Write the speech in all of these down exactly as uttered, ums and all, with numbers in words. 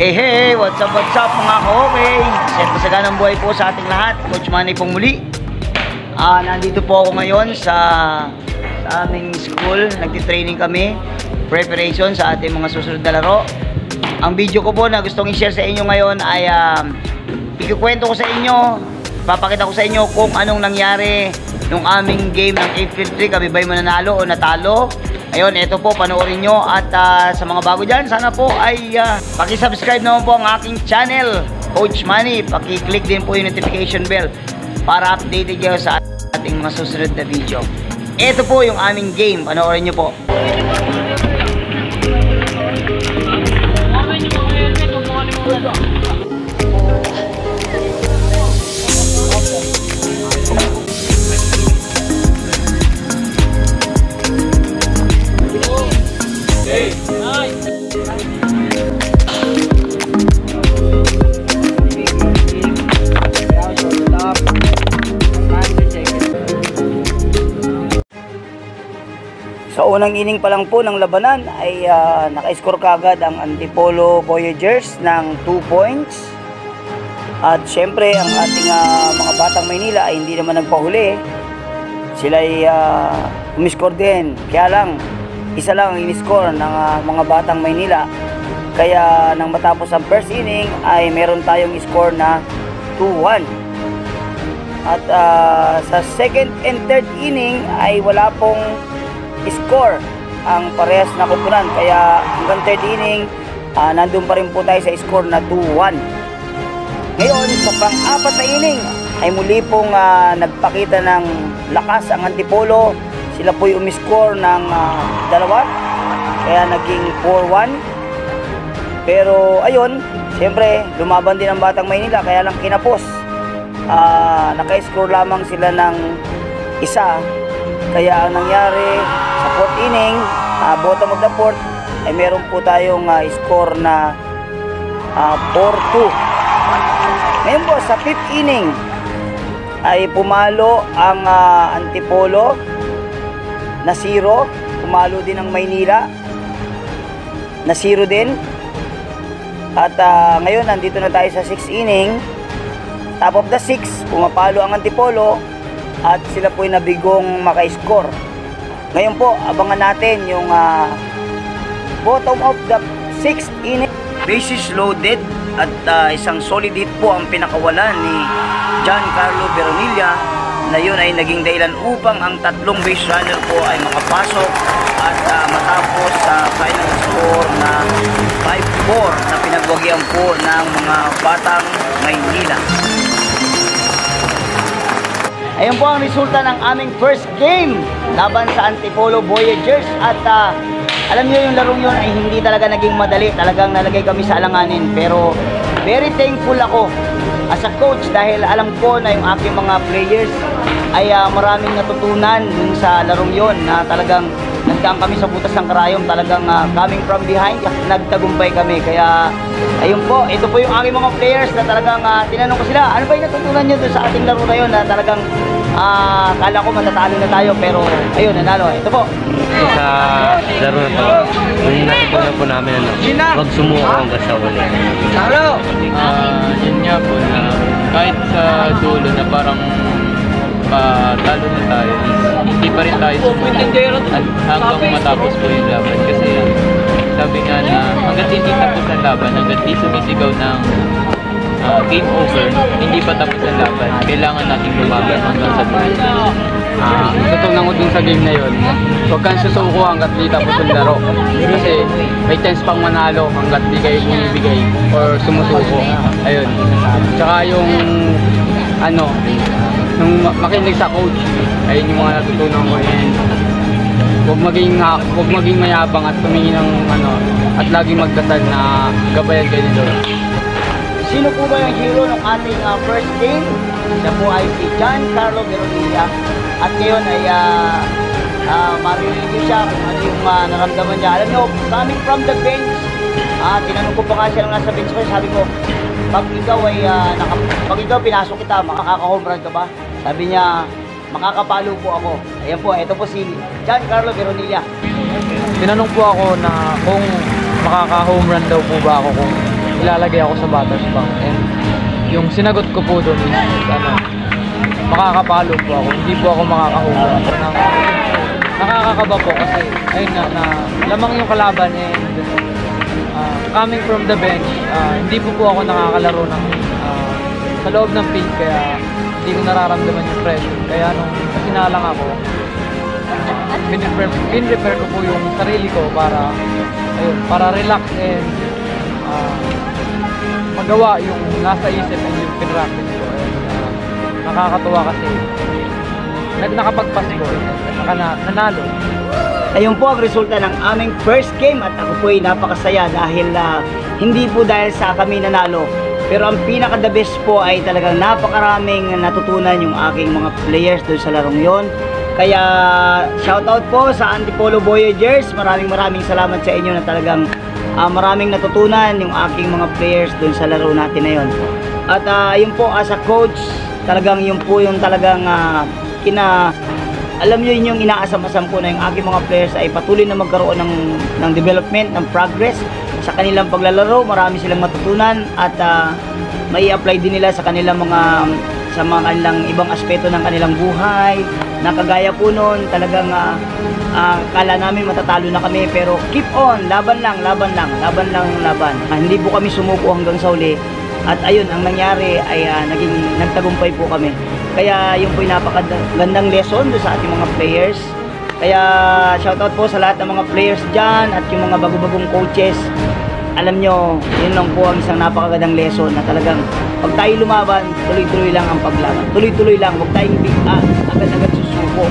Hey, hey! What's up, what's up mga ka-okay? Siyempre sa ganang buhay po sa ating lahat. Coach Manny pong muli. Ah, nandito po ako ngayon sa, sa aming school. Nagtitraining kami. Preparation sa ating mga susunod na laro. Ang video ko po na gustong i-share sa inyo ngayon ay um, ikikwento ko sa inyo, papakita ko sa inyo kung anong nangyari nung aming game ng April three. Kami ba'y mananalo o natalo? Ayun, ito po, panoorin nyo. At uh, sa mga bago dyan, sana po ay uh, paki-subscribe naman po ang aking channel, Coach Manny. Paki-click din po yung notification bell para updated kayo sa ating mga susunod na video. Ito po yung aming game. Panoorin nyo po. Sa unang inning pa lang po ng labanan ay uh, naka-score kagad ang Antipolo Voyagers ng two points. At syempre ang ating uh, mga Batang Maynila ay hindi naman nagpahuli. Sila ay uh, umiscore din. Kaya lang, isa lang ang in-score ng uh, mga Batang Maynila. Kaya nang matapos ang first inning ay meron tayong score na two one. At uh, sa second and third inning ay wala pong score ang parehas na kupunan, kaya hanggang third inning uh, nandun pa rin po tayo sa score na two one. Ngayon sa pang-apat na inning ay muli pong uh, nagpakita ng lakas ang Antipolo. Sila po'y umiscore ng uh, dalawa, kaya naging four one. Pero ayun, siyempre lumaban din ang Batang Maynila, kaya lang kinapos. uh, naka-score lamang sila ng isa, kaya ang nangyari sa fourth inning, uh, bottom of the fourth, ay meron po tayong uh, score na uh, four two. Ngayon po sa fifth inning ay pumalo ang uh, Antipolo na zero. Pumalo din ang Maynila na zero din. At uh, ngayon nandito na tayo sa sixth inning. Top of the sixth, pumapalo ang Antipolo at sila po'y nabigong maka-score. Ngayon po, abangan natin yung uh, bottom of the sixth inning. Bases loaded at uh, isang solid hit po ang pinakawalan ni Giancarlo Veronilla, na yun ay naging dahilan upang ang tatlong base runner po ay makapasok at uh, matapos sa uh, final score na five four na pinagwagyan po ng mga Batang Maynila. Ayun po ang resulta ng aming first game laban sa Antipolo Voyagers. At uh, alam niyo yung larong yun ay hindi talaga naging madali. Talagang nalagay kami sa alanganin. Pero very thankful ako as a coach dahil alam ko na yung aking mga players ay uh, maraming natutunan dun sa larong yun, na talagang nagdaan kami sa butas ng karayom. Talagang uh, coming from behind, nagtagumpay kami. Kaya ayun po, ito po yung aking mga players na talagang uh, tinanong ko sila, ano ba yung natutunan nyo dun sa ating laro na yun, na talagang uh, kala ko matatalo na tayo, pero ayun, nanalo. Ito po sa laro na to, yung natutunan po namin, ano, wag sumuko hanggang sa uli. Talo! Uh, yun nga po na kahit sa dulo na parang uh, talo na tayo, hindi pa rin tayo sumuko hanggang matapos po yung laban. Kasi sabi nga na hanggang hindi tapos ang laban, hanggang hindi sumisigaw ng uh, game over, hindi pa tapos ang laban. Kailangan natin lumaban hanggang sa dulo. Ah, natutunan ko dun sa game na yun, huwag kang susuko hanggat di tapos ang laro. Kasi may chance pang manalo hanggat di kayo bumibigay or sumusuko. Ayun. Tsaka yung ano, nung makinig sa coach, ayun yung mga natutunan ko yun. Huwag maging, huwag maging mayabang at tumingin ng ano, at laging magdasal na gabayan kayo nito. Sino po ba yung hero ng ating uh, first game? Siya po ay si Giancarlo Veronilla. At ngayon ay uh, uh, maririnig ko siya kung ano yung uh, naramdaman niya. Alam nyo, coming from the bench, uh, tinanong ko pa kasi nung nasa bench ko, sabi ko, pag ikaw ay, uh, naka, pag ikaw pinasok kita, makaka-home run ka ba? Sabi niya, makakapalo po ako. Ayan po, ito po si Giancarlo Veronilla. Tinanong po ako na kung makaka-home run daw po ba ako kung ilalagay ako sa batter's box. And yung sinagot ko po doon is, ano, makakapalo po ako, hindi po ako makakahula. So, na, nakakakaba po kasi, ayun nga, na lamang yung kalaban and uh, coming from the bench, uh, hindi po po ako nakakalaro ng uh, sa loob ng field, kaya hindi ko nararamdaman yung pressure. Kaya nung sinalang ako, pin-repair, pin-repair ko po yung sarili ko para, ayun, para relax and uh, magawa yung nasa isip and yung pin-practice ko. And, uh, nakakatuwa kasi nag nakapagpas ko at saka na, nanalo. Ayun po ang resulta ng aming first game at ako po ay napakasaya dahil uh, hindi po dahil sa kami nanalo, pero ang pinaka the best po ay talagang napakaraming natutunan yung aking mga players doon sa larong yon. Kaya shoutout po sa Antipolo Voyagers, maraming maraming salamat sa inyo na talagang uh, maraming natutunan yung aking mga players doon sa laro natin na yon. At uh, yun po as a coach, talagang yun po yung talagang uh, kina alam nyo yun yung inaasam-asam ko na yung aking mga players ay patuloy na magkaroon ng, ng development, ng progress sa kanilang paglalaro. Marami silang matutunan at uh, may apply din nila sa kanilang mga sa mga kanilang ibang aspeto ng kanilang buhay. Nakagaya po nun, talagang uh, uh, kala namin matatalo na kami, pero keep on, laban lang, laban lang, laban lang, laban. Uh, hindi po kami sumuko hanggang sa uli. At ayun, ang nangyari ay uh, naging nagtagumpay po kami. Kaya yun po yung napakagandang lesson doon sa ating mga players. Kaya shoutout po sa lahat ng mga players dyan at yung mga bago-bagong coaches. Alam nyo, yun lang po ang isang napakagandang lesson na talagang pag tayo lumaban, tuloy-tuloy lang ang paglaban. Tuloy-tuloy lang, huwag tayong bigla, agad-agad susuko.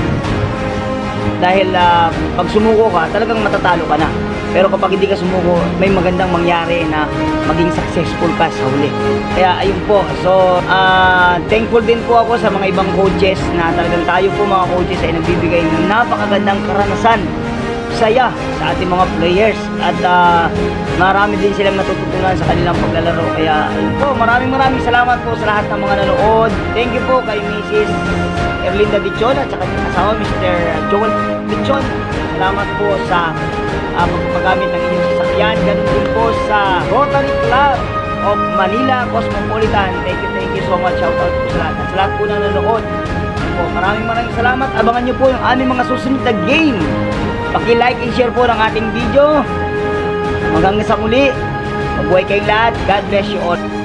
Dahil uh, pag sumuko ka, talagang matatalo ka na. Pero kapag hindi ka sumuko, may magandang mangyari na maging successful ka sa huli. Kaya ayun po. So, uh, thankful din po ako sa mga ibang coaches na talagang tayo po mga coaches ay nagbibigay ng napakagandang karanasan, saya sa ating mga players. At uh, marami din silang natututunan sa kanilang paglalaro. Kaya ayun po, maraming maraming salamat po sa lahat ng mga nanood. Thank you po kay Missus Erlinda Dichon at saka kanyang asawa, Mister Joel Dichon. Salamat po sa uh, pagpagamit ng inyong sasakyan. Ganun din po sa Rotary Club of Manila Cosmopolitan. Thank you, thank you so much. Shout out po sa lahat. At sa lahat po na nanonood. Po, maraming maraming salamat. Abangan nyo po yung aming mga susunod na game. Paki-like and share po ng ating video. Hanggang sa muli. Mabuhay kayong lahat. God bless you all.